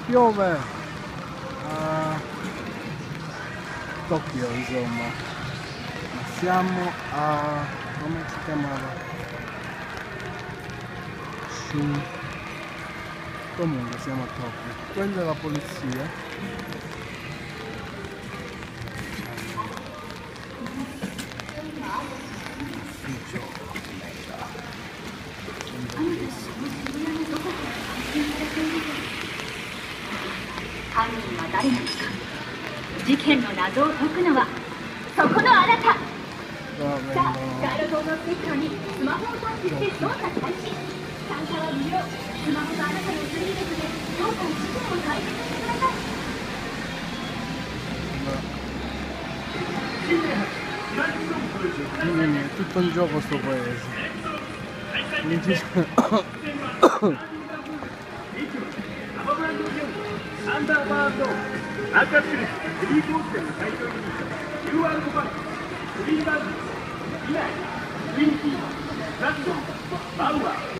piove a Tokyo, insomma. Ma siamo a... come si chiamava? Comunque siamo a Tokyo. Quella è la polizia. Ufficio. 犯人は誰なのか。事件の謎を解くのはそこのあなた。さあ、ガイロ島のステッカーにスマホをタッチして操作開始。参加は無料。スマホとあなたのスリーレスでどうか事件を解決してください。 È tutto un gioco sto paese. Non ci sono... アンダーバード赤印フリーコースでの会場入り QR コバンフリーバンド以来ウィンキーザクソンバウアー